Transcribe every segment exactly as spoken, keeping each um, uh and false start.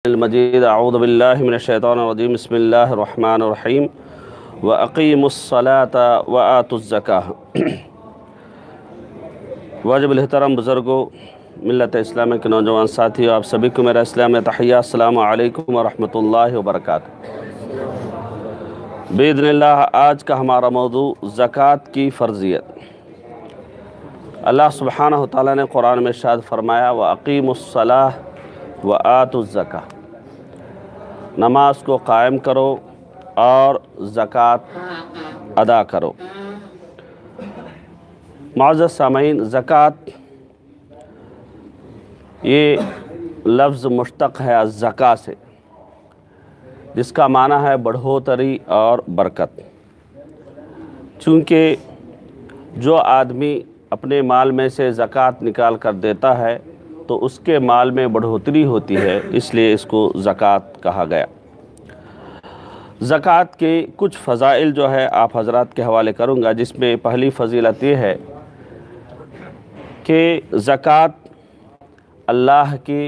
المجید اعوذ باللہ من الشیطان الرجیم بسم اللہ الرحمن الرحیم وَأَقِيمُوا الصَّلَاةَ وَآتُوا الزَّكَاةَ۔ واجب الحترام بزرگوں، ملت اسلامی کے نوجوان ساتھیوں، آپ سبھی کو میرا اسلامی تحیہ، السلام علیکم ورحمۃ اللہ وبرکاتہ۔ بإذن اللہ آج کا ہمارا موضوع زکوٰۃ کی فرضیت۔ اللہ سبحانہ وتعالی نے قرآن میں ارشاد فرمایا وَأَقِيمُوا الصَّلَاةَ وَآتُوا الزَّكَاةَ، نماز کو قائم کرو اور زکوٰۃ ادا کرو۔ معزز سامعین، زکوٰۃ یہ لفظ مشتق ہے الزکاة سے، جس کا معنی ہے بڑھوتری اور برکت۔ چونکہ جو آدمی اپنے مال میں سے زکوٰۃ نکال کر دیتا ہے تو اس کے مال میں بڑھوتری ہوتی ہے، اس لیے اس کو زکوٰۃ کہا گیا۔ زکوٰۃ کے کچھ فضائل جو ہے آپ حضرات کے حوالے کروں گا، جس میں پہلی فضیلت یہ ہے کہ زکوٰۃ اللہ کی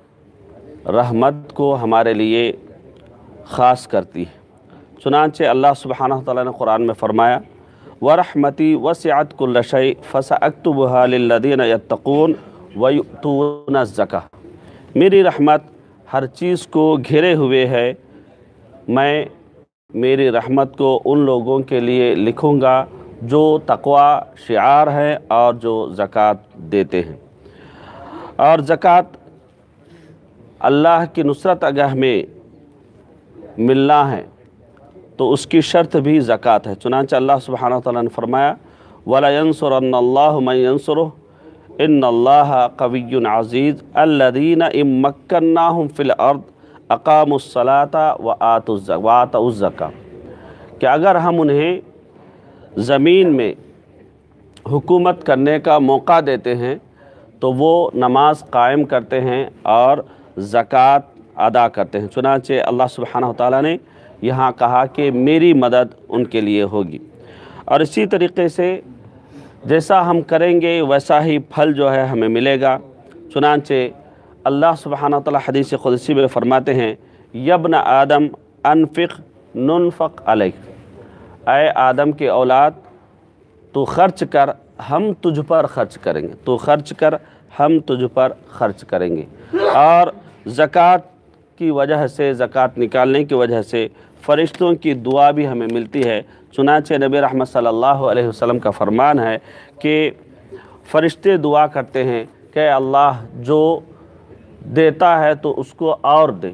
رحمت کو ہمارے لیے خاص کرتی ہے۔ چنانچہ اللہ سبحانہ وتعالی نے قرآن میں فرمایا وَرَحْمَتِي وَسِعَتْ كُلَّ شَيْءٍ فَسَأَكْتُبُهَا لِلَّذِينَ يَتَّقُونَ وَيُؤْتُونَ الزَّكَاةَ۔ میری رحمت ہر چیز کو گھیرے ہوئے ہے، میں میری رحمت کو ان لوگوں کے لیے لکھوں گا جو تقوی شعار ہے اور جو زکوٰۃ دیتے ہیں۔ اور زکوٰۃ اللہ کی نصرت اگر ہمیں ملنا ہے تو اس کی شرط بھی زکوٰۃ ہے۔ چنانچہ اللہ سبحانہ وتعالی نے فرمایا وَلَيَنْصُرَنَّ اللَّهُ مَن يَنْصُرُهُ إِنَّ اللَّهَ قَوِيٌّ عَزِيزٌ الَّذِينَ إِن مَّكَّنَّاهُمْ فِي الْأَرْضِ أَقَامُوا الصَّلَاةَ وَآتَوُا الزَّكَاةَ، کہ اگر ہم انہیں زمین میں حکومت کرنے کا موقع دیتے ہیں تو وہ نماز قائم کرتے ہیں اور زکوٰۃ ادا کرتے ہیں۔ چنانچہ اللہ سبحانہ وتعالی نے یہاں کہا کہ میری مدد ان کے لیے ہوگی۔ اور اسی طریقے سے جیسا ہم کریں گے ویسا ہی پھل جو ہے ہمیں ملے گا۔ چنانچہ اللہ سبحانہ وتعالی حدیث قدسی میں فرماتے ہیں یبن آدم انفق ننفق علیک، اے آدم کے اولاد تو خرچ کر ہم تجھ پر خرچ کریں گے، تو خرچ کر ہم تجھ پر خرچ کریں گے۔ اور زکوٰۃ کی وجہ سے، زکوٰۃ نکالنے کی وجہ سے فرشتوں کی دعا بھی ہمیں ملتی ہے۔ چنانچہ نبی رحمت صلی اللہ علیہ وسلم کا فرمان ہے کہ فرشتے دعا کرتے ہیں کہ اللہ جو دیتا ہے تو اس کو اور دے،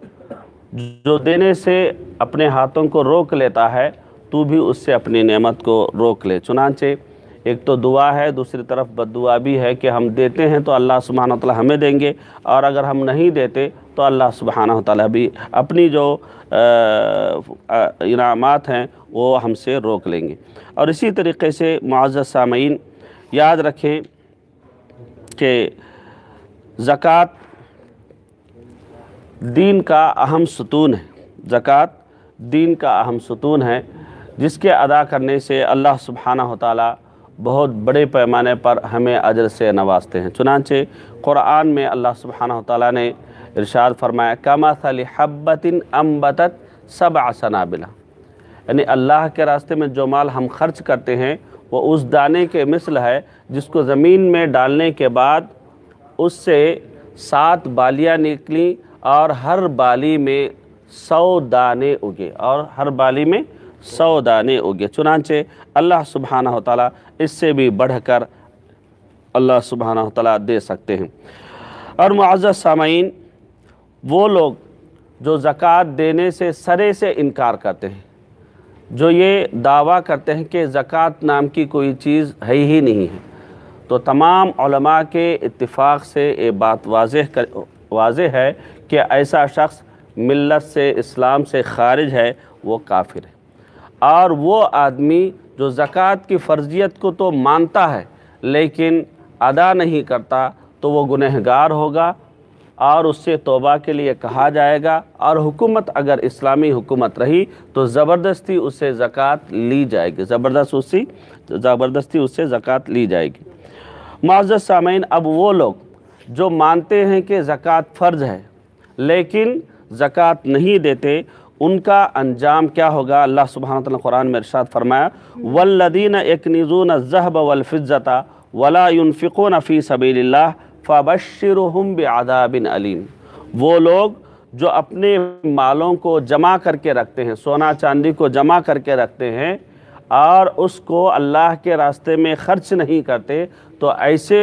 جو دینے سے اپنے ہاتھوں کو روک لیتا ہے تو بھی اس سے اپنی نعمت کو روک لے۔ چنانچہ ایک تو دعا ہے، دوسری طرف بد دعا بھی ہے کہ ہم دیتے ہیں تو اللہ سبحانہ وتعالی ہمیں دیں گے، اور اگر ہم نہیں دیتے تو اللہ سبحانہ وتعالی بھی اپنی جو انعامات ہیں وہ ہم سے روک لیں گے۔ اور اسی طریقے سے معزز سامعین یاد رکھیں کہ زکوٰۃ دین کا اہم ستون ہے، زکوٰۃ دین کا اہم ستون ہے، جس کے ادا کرنے سے اللہ سبحانہ وتعالی بہت بڑے پیمانے پر ہمیں اجر سے نوازتے ہیں۔ چنانچہ قرآن میں اللہ سبحانہ وتعالی نے ارشاد فرمایا کمثل حبۃ انبتت سبع سنابل، یعنی اللہ کے راستے میں جو مال ہم خرچ کرتے ہیں وہ اس دانے کے مثل ہے جس کو زمین میں ڈالنے کے بعد اس سے سات بالیاں نکلیں اور ہر بالی میں سو دانے اگے، اور ہر بالی میں سو دانے اگے۔ چنانچہ اللہ سبحانہ وتعالی اس سے بھی بڑھ کر اللہ سبحانہ وتعالی دے سکتے ہیں۔ اور معزز سامعین، وہ لوگ جو زکوٰۃ دینے سے سرے سے انکار کرتے ہیں، جو یہ دعویٰ کرتے ہیں کہ زکوٰۃ نام کی کوئی چیز ہے ہی نہیں ہے، تو تمام علماء کے اتفاق سے یہ بات واضح کر واضح ہے کہ ایسا شخص ملت سے، اسلام سے خارج ہے، وہ کافر ہے۔ اور وہ آدمی جو زکوٰۃ کی فرضیت کو تو مانتا ہے لیکن ادا نہیں کرتا تو وہ گنہگار ہوگا، اور اس سے توبہ کے لیے کہا جائے گا، اور حکومت اگر اسلامی حکومت رہی تو زبردستی اس سے زکوٰۃ لی جائے گی، زبردست اسی زبردستی اس سے زکوٰۃ لی جائے گی۔ معزز سامعین، اب وہ لوگ جو مانتے ہیں کہ زکوٰۃ فرض ہے لیکن ज़कात नहीं देते, उनका अंजाम क्या होगा? अल्लाह सुब्हानहु व तआला कुरान में इरशाद फरमाया, वल्लदीना यकनिज़ूना अज़्ज़हब वल-फ़िज़्ज़ता वला युनफ़िक़ूना फ़ी सबीलिल्लाह फ़बश्शिरहुम बिअज़ाबिन अलीम। वो लोग जो अपने मालों को जमा करके रखते हैं, सोना चांदी को जमा करके रखते हैं और उसको अल्लाह के रास्ते में ख़र्च नहीं करते, तो ऐसे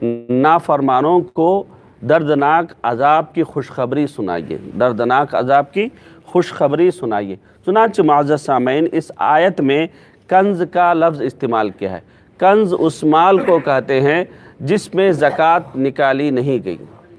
नाफरमानों को दर्दनाक अज़ाब की खुशखबरी सुनाइए, दर्दनाक अज़ाब की खुशखबरी सुनाइए। चुनांचे मुअज़्ज़ज़ सामईन, इस आयत में कंज़ का लफ्ज़ इस्तेमाल किया है। कंज़ उस माल को कहते हैं जिसमें ज़कात निकाली नहीं गई,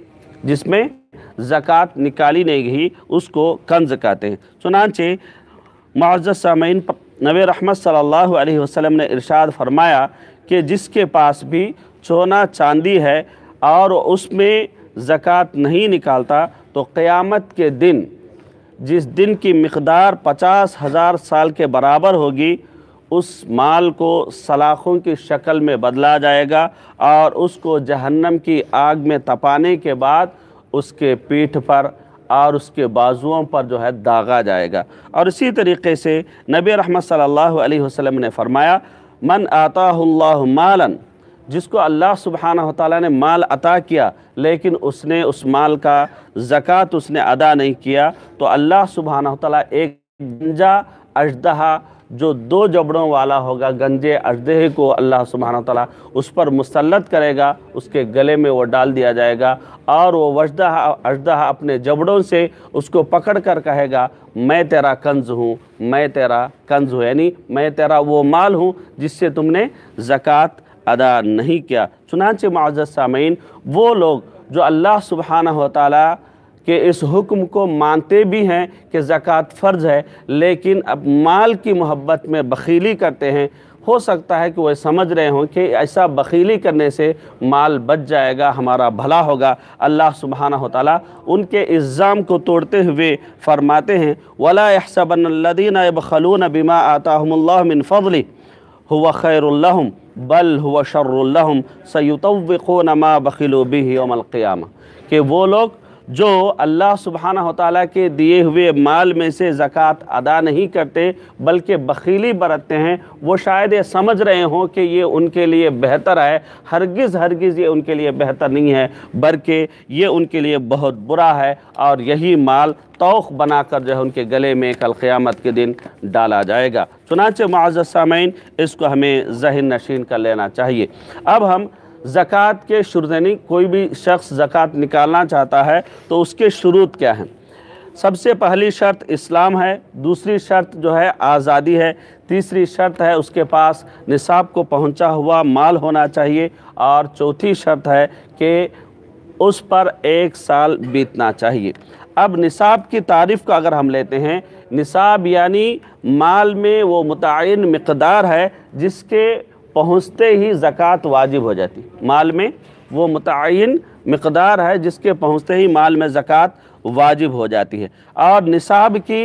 जिसमें ज़कात निकाली नहीं गई उसको कंज़ कहते हैं। चुनांचे मुअज़्ज़ज़ सामईन, नबी रहमत सल्लल्लाहु अलैहि वसल्लम ने इरशाद फरमाया कि जिसके पास भी सोना चांदी है और उसमें ज़कात नहीं निकालता, तो क़यामत के दिन जिस दिन की मिक़दार पचास हज़ार साल के बराबर होगी, उस माल को सलाख़ों की शक्ल में बदला जाएगा और उसको जहन्नम की आग में तपाने के बाद उसके पीठ पर और उसके बाजुओं पर जो है दागा जाएगा। और इसी तरीक़े से नबी रहमत सल्लल्लाहु अलैहि वसल्लम ने फरमाया, मन आताहुल्लाहु मालन, जिसको अल्लाह सुब्हानहु व तआला ने माल अता किया लेकिन उसने उस माल का ज़कात उसने अदा नहीं किया, तो अल्लाह सुब्हानहु व तआला एक गंजा अजदहा जो दो जबड़ों वाला होगा, गंजे अजदहे को अल्लाह सुब्हानहु व तआला उस पर मुसल्लत करेगा, उसके गले में वो डाल दिया जाएगा और वो वजदहा अजदहा अपने जबड़ों से उसको पकड़ कर कहेगा, मैं तेरा कंज़ हूँ, मैं तेरा कंज़ हूँ, यानी मैं तेरा वो माल हूँ जिससे तुमने ज़कात अदा नहीं किया। चुनांचे मुअज़्ज़ज़ सामईन, वो लोग जो अल्लाह सुब्हानहु व तआला कि इस हुक्म को मानते भी हैं कि ज़कात फ़र्ज़ है, लेकिन अब माल की मोहब्बत में बख़ीली करते हैं, हो सकता है कि वह समझ रहे हों कि ऐसा बख़ीली करने से माल बच जाएगा, हमारा भला होगा। अल्लाह सुब्हानहु व तआला उनके इल्ज़ाम को तोड़ते हुए फ़रमाते हैं, वला यहसबन्नल्लज़ीना यबख़लूना बिमा आताहुमुल्लाहु मिन फ़ज़लिही हुवा खैरुल लहुम बल हुवा शर्रुल लहुम सयुतव्विक़ूना मा बख़िलू बिही यौमल क़ियामा। कि वो लोग जो अल्लाह सुब्हानहु व तआला के दिए हुए माल में से ज़कात अदा नहीं करते बल्कि बख़ीली बरतते हैं, वो शायद ये समझ रहे हों कि ये उनके लिए बेहतर है। हरगिज़ हरगिज़ ये उनके लिए बेहतर नहीं है, बल्कि ये उनके लिए बहुत बुरा है और यही माल तौख़ बनाकर जो है उनके गले में कल क़यामत के दिन डाला जाएगा। चुनांचे मुअज़्ज़ज़ सामईन, इसको हमें ज़हन नशीन कर लेना चाहिए। अब हम ज़कात के शुरू, यानी कोई भी शख्स ज़कात निकालना चाहता है तो उसके शुरूत क्या हैं? सबसे पहली शर्त इस्लाम है, दूसरी शर्त जो है आज़ादी है, तीसरी शर्त है उसके पास निसाब को पहुंचा हुआ माल होना चाहिए और चौथी शर्त है कि उस पर एक साल बीतना चाहिए। अब निसाब की तारीफ़ को अगर हम लेते हैं, निसाब यानी माल में वो मुतअय्यन मिक़दार है जिसके पहुँचते ही ज़कात वाजिब हो जाती। माल में वो मुतअय्यन मिक़दार है जिसके पहुँचते ही माल में ज़कात वाजिब हो जाती है। और निसाब की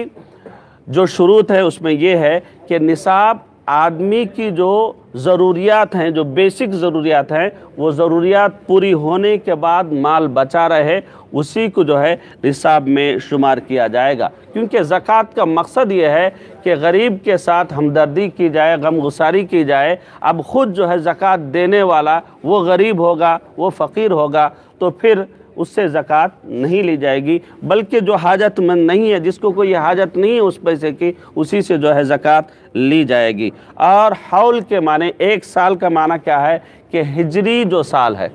जो शुरूत है उसमें ये है कि निसाब आदमी की जो ज़रूरियात हैं, जो बेसिक ज़रूरियात हैं, वो ज़रूरियात पूरी होने के बाद माल बचा रहे, उसी को जो है निसाब में शुमार किया जाएगा। क्योंकि ज़कात का मकसद ये है कि गरीब के साथ हमदर्दी की जाए, गमगुसारी की जाए। अब ख़ुद जो है ज़कात देने वाला वो गरीब होगा, वो फ़कीर होगा, तो फिर उससे ज़कात नहीं ली जाएगी, बल्कि जो हाजतमंद नहीं है, जिसको कोई हाजत नहीं है उस पैसे की, उसी से जो है ज़कात ली जाएगी। और हौल के माने, एक साल का माना क्या है कि हिजरी जो साल है,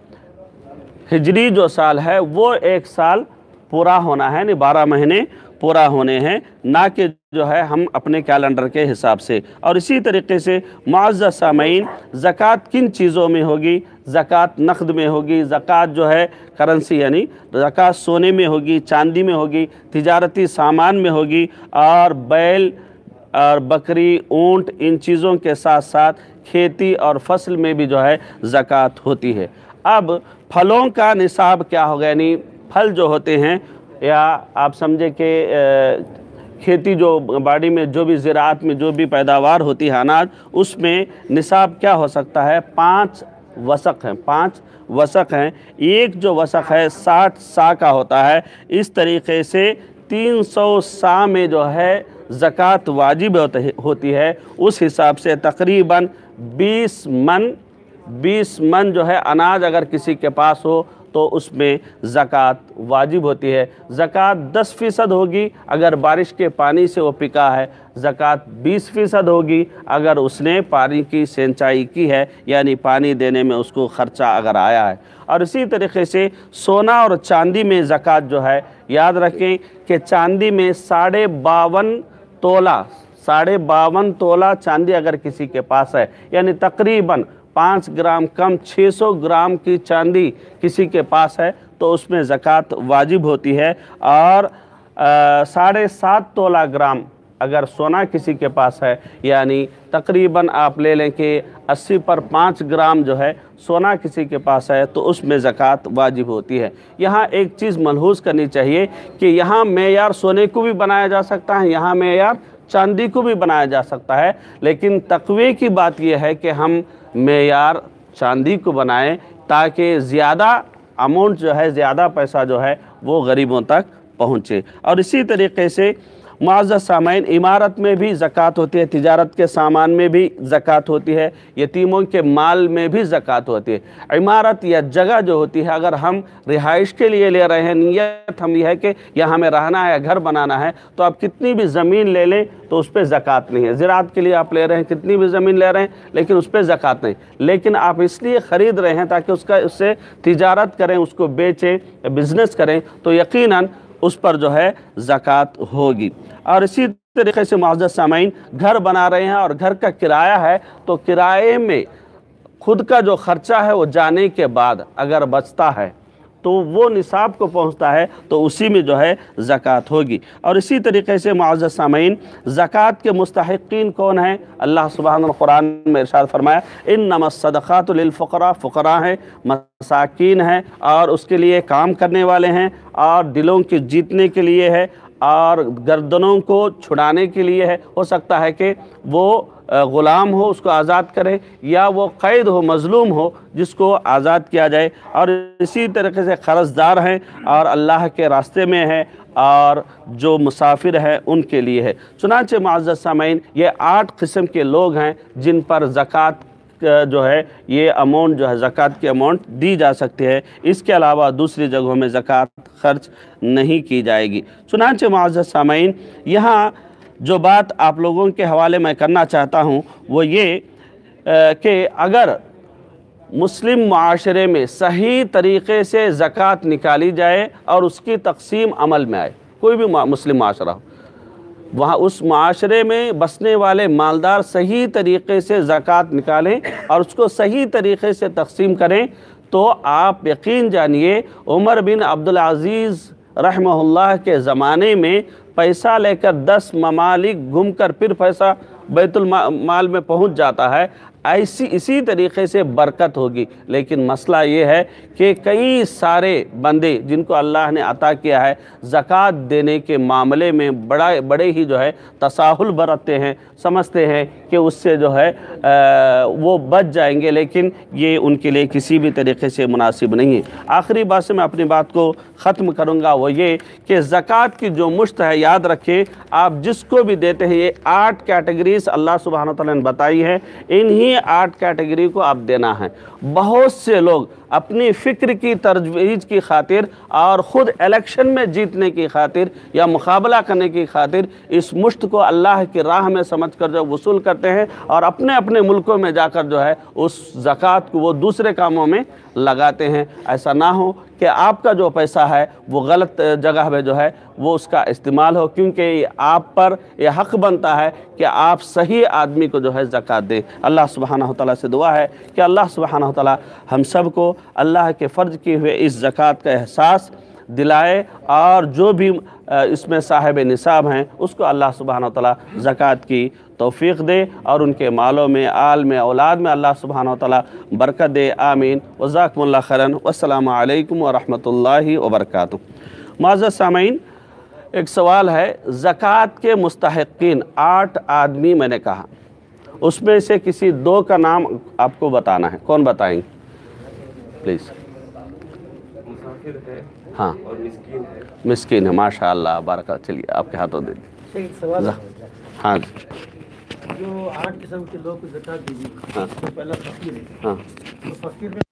हिजरी जो साल है वो एक साल पूरा होना है, यानी बारह महीने पूरा होने हैं, ना कि जो है हम अपने कैलेंडर के हिसाब से। और इसी तरीके से मुअज़्ज़ज़ सामईन, ज़कात किन चीज़ों में होगी? ज़कात नक़द में होगी, ज़कात जो है करेंसी यानी ज़कात सोने में होगी, चांदी में होगी, तिजारती सामान में होगी, और बैल और बकरी, ऊँट, इन चीज़ों के साथ साथ खेती और फसल में भी जो है ज़कात होती है। अब फलों का निसाब क्या होगा? यानी फल जो होते हैं, या आप समझे कि खेती जो बाड़ी में जो भी ज़राअत में जो भी पैदावार होती है अनाज, उसमें निसाब क्या हो सकता है? पाँच वसक हैं, पाँच वसक हैं। एक जो वसक है साठ सा का होता है। इस तरीक़े से तीन सौ सा में जो है ज़कात वाजिब होती है। उस हिसाब से तकरीबन बीस मन बीस मन जो है अनाज अगर किसी के पास हो तो उसमें ज़कात वाजिब होती है। ज़कात दस फ़ीसद होगी अगर बारिश के पानी से वो पिका है, ज़कात बीस फ़ीसद होगी अगर उसने पानी की सिंचाई की है, यानी पानी देने में उसको ख़र्चा अगर आया है। और इसी तरीक़े से सोना और चांदी में ज़कात जो है, याद रखें कि चांदी में साढ़े बावन तोला साढ़े बावन तोला चांदी अगर किसी के पास है, यानी तकरीबन पाँच ग्राम कम छः सौ ग्राम की चांदी किसी के पास है तो उसमें ज़कात वाजिब होती है। और साढ़े सात तोला ग्राम अगर सोना किसी के पास है, यानी तकरीबन आप ले लें कि अस्सी पर पाँच ग्राम जो है सोना किसी के पास है तो उसमें ज़कात वाजिब होती है। यहाँ एक चीज़ मलहूज़ करनी चाहिए कि यहाँ मेयार सोने को भी बनाया जा सकता है, यहाँ मेयार चांदी को भी बनाया जा सकता है, लेकिन तक़वे की बात यह है कि हम मेयार चांदी को बनाएं ताकि ज़्यादा अमाउंट जो है, ज़्यादा पैसा जो है वो गरीबों तक पहुँचे। और इसी तरीक़े से मुअज़्ज़ज़ सामईन, इमारत में भी ज़कात होती है, तिजारत के सामान में भी ज़कात होती है, यतीमों के माल में भी ज़कात होती है। इमारत या जगह जो होती है, अगर हम रिहाइश के लिए ले रहे हैं, नियत हम ये है कि यहाँ हमें रहना है, घर बनाना है, तो आप कितनी भी ज़मीन ले लें तो उस पर ज़कात नहीं है। ज़राअत के लिए आप ले रहे हैं, कितनी भी ज़मीन ले रहे हैं, लेकिन उस पर ज़कात नहीं। लेकिन आप इसलिए ख़रीद रहे हैं ताकि उसका उससे तिजारत करें, उसको बेचें, बिज़नेस करें, तो यकीनन उस पर जो है ज़कात होगी। और इसी तरीक़े से मुअज़्ज़ज़ सामईन, घर बना रहे हैं और घर का किराया है तो किराए में खुद का जो ख़र्चा है वो जाने के बाद अगर बचता है तो वो निसाब को पहुंचता है तो उसी में जो है ज़कात होगी। और इसी तरीक़े से मुअज़्ज़ज़ सामईन, ज़कात के मुस्तहिक़ीन कौन हैं? अल्लाह सुब्हानहू कुरान में इरशाद फरमाया, इन्नमस सदक़ातु लिल फ़ुक़रा, फ़ुक़रा हैं, मसाकीन हैं और उसके लिए काम करने वाले हैं, और दिलों के जीतने के लिए है और गर्दनों को छुड़ाने के लिए है। हो सकता है कि वो ग़ुलाम हो, उसको आज़ाद करें, या वो क़ैद हो, मज़लूम हो, जिसको आज़ाद किया जाए। और इसी तरीके से क़र्ज़दार हैं और अल्लाह के रास्ते में है, और जो मुसाफिर है उनके लिए है। चुनांचे मुअज़्ज़ज़ सामईन, ये आठ किस्म के लोग हैं जिन पर ज़कात जो है ये अमाउंट जो है ज़कात की अमाउंट दी जा सकती है। इसके अलावा दूसरी जगहों में ज़कात खर्च नहीं की जाएगी। चुनांचे मुअज़्ज़ज़ सामईन, यहाँ जो बात आप लोगों के हवाले मैं करना चाहता हूँ वो ये कि अगर मुस्लिम माशरे में सही तरीक़े से ज़कात निकाली जाए और उसकी तक़सीम अमल में आए, कोई भी मुस्लिम माशरा हो, वहाँ उस माशरे में बसने वाले मालदार सही तरीक़े से ज़कात निकालें और उसको सही तरीक़े से तक़सीम करें, तो आप यकीन जानिए उमर बिन अब्दुल अज़ीज़ रहमहुल्लाह के ज़माने में पैसा लेकर दस ममालिक घूम कर फिर पैसा बैतुल माल में पहुंच जाता है, ऐसी इसी तरीक़े से बरकत होगी। लेकिन मसला ये है कि कई सारे बंदे जिनको अल्लाह ने अता किया है ज़कात देने के मामले में बड़ा बड़े ही जो है तसाहुल बरतते हैं, समझते हैं कि उससे जो है आ, वो बच जाएंगे, लेकिन ये उनके लिए किसी भी तरीक़े से मुनासिब नहीं है। आखिरी बात से मैं अपनी बात को ख़त्म करूँगा, वो ये कि ज़कात की जो मुश्त है, याद रखें आप जिसको भी देते हैं, ये आठ कैटेगरीज अल्लाह सुब्हानहू तआला ने बताई है, इन्हीं आठ कैटेगरी को आप देना है। बहुत से लोग अपनी फ़िक्र की तरजीज की खातिर और ख़ुद इलेक्शन में जीतने की खातिर या मुकाबला करने की खातिर इस मुश्त को अल्लाह की राह में समझकर जो वसूल करते हैं और अपने अपने मुल्कों में जाकर जो है उस ज़कात को वो दूसरे कामों में लगाते हैं। ऐसा ना हो कि आपका जो पैसा है वो गलत जगह पे जो है वो उसका इस्तेमाल हो, क्योंकि आप पर यह हक़ बनता है कि आप सही आदमी को जो है ज़कात दें। अल्लाह सुब्हानहू तआला से दुआ है कि अल्लाह सुब्हानहू तआला हम सब को अल्लाह के फ़र्ज़ किए हुए इस ज़कात का एहसास दिलाए, और जो भी इसमें साहिब निसाब हैं उसको अल्लाह सुब्हानहू तआला ज़कात की तौफ़ीक़ दे और उनके मालों में, आल में, औलाद में अल्लाह सुब्हानहू तआला बरकत दे। आमीन। वज़ाकुमुल्लाह खैरन। वस्सलामु अलैकुम व रहमतुल्लाहि व बरकातुहू। मुअज़्ज़ज़ सामईन, एक सवाल है, ज़कात के मुस्तहिक़ीन आठ आदमी मैंने कहा, उसमें से किसी दो का नाम आपको बताना है, कौन बताएंगे? پلیز. مسافر ہے ہاں اور مسکین ہے. مسکین ہے, ماشاء اللہ, بارک اللہ. چلیے آپ کے ہاتھوں دے دیجیے. ایک سوال ہے. ہاں جو آٹھ قسم کے لوگ کو زکات دی گئی، ہاں تو پہلا فقیر ہے. ہاں تو فقیر میں